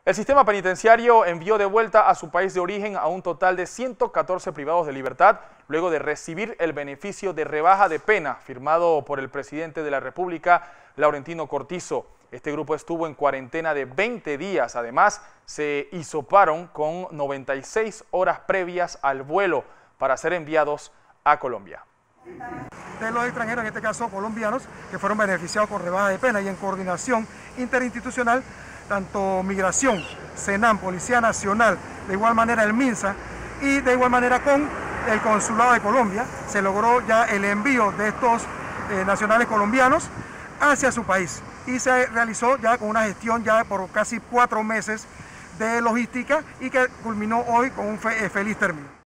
El sistema penitenciario envió de vuelta a su país de origen a un total de 114 privados de libertad, luego de recibir el beneficio de rebaja de pena firmado por el presidente de la República, Laurentino Cortizo. Este grupo estuvo en cuarentena de 20 días. Además, se hisoparon con 96 horas previas al vuelo para ser enviados a Colombia. De los extranjeros, en este caso colombianos, que fueron beneficiados con rebaja de pena y en coordinación interinstitucional, tanto Migración, Senam, Policía Nacional, de igual manera el MINSA y de igual manera con el Consulado de Colombia, se logró ya el envío de estos nacionales colombianos hacia su país y se realizó ya con una gestión ya por casi 4 meses de logística y que culminó hoy con un feliz término.